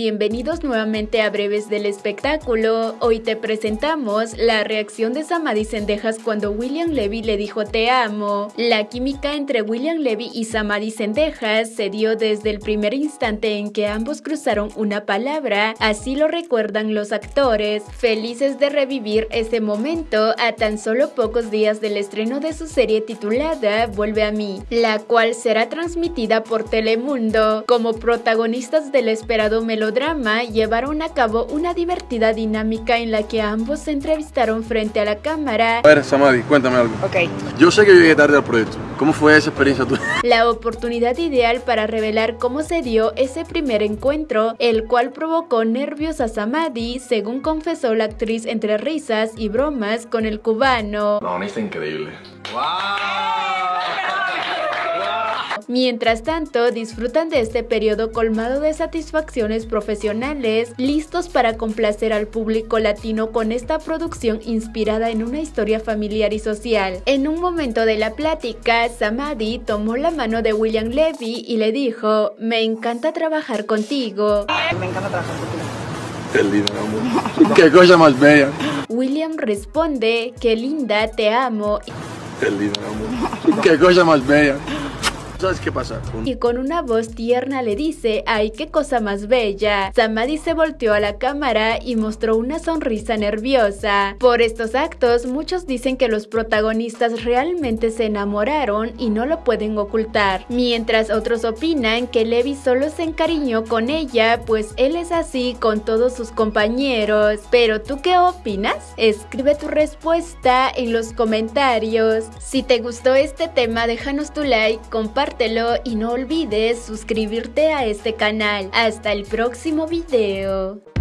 bienvenidos nuevamente a Breves del Espectáculo. Hoy te presentamos la reacción de Samadhi Zendejas cuando William Levy le dijo te amo. La química entre William Levy y Samadhi Zendejas se dio desde el primer instante en que ambos cruzaron una palabra, así lo recuerdan los actores, felices de revivir ese momento a tan solo pocos días del estreno de su serie titulada Vuelve a mí, la cual será transmitida por Telemundo. Como protagonistas del esperado melodrama, llevaron a cabo una divertida dinámica en la que ambos se entrevistaron frente a la cámara. A ver, Samadhi, cuéntame algo. Ok. Yo sé que yo llegué tarde al proyecto. ¿Cómo fue esa experiencia tuya? La oportunidad ideal para revelar cómo se dio ese primer encuentro, el cual provocó nervios a Samadhi, según confesó la actriz entre risas y bromas con el cubano. No, está increíble. Mientras tanto, disfrutan de este periodo colmado de satisfacciones profesionales, listos para complacer al público latino con esta producción inspirada en una historia familiar y social. En un momento de la plática, Samadhi tomó la mano de William Levy y le dijo: me encanta trabajar contigo. Me encanta trabajar contigo. Qué lindo, amor. Qué cosa más bella. William responde: qué linda, te amo. Qué lindo, amor. Qué cosa más bella. ¿Sabes qué pasa? Y con una voz tierna le dice: ¡ay, qué cosa más bella! Samadhi se volteó a la cámara y mostró una sonrisa nerviosa. Por estos actos, muchos dicen que los protagonistas realmente se enamoraron y no lo pueden ocultar, mientras otros opinan que Levy solo se encariñó con ella, pues él es así con todos sus compañeros. ¿Pero tú qué opinas? Escribe tu respuesta en los comentarios. Si te gustó este tema, déjanos tu like, compártelo y no olvides suscribirte a este canal. Hasta el próximo video.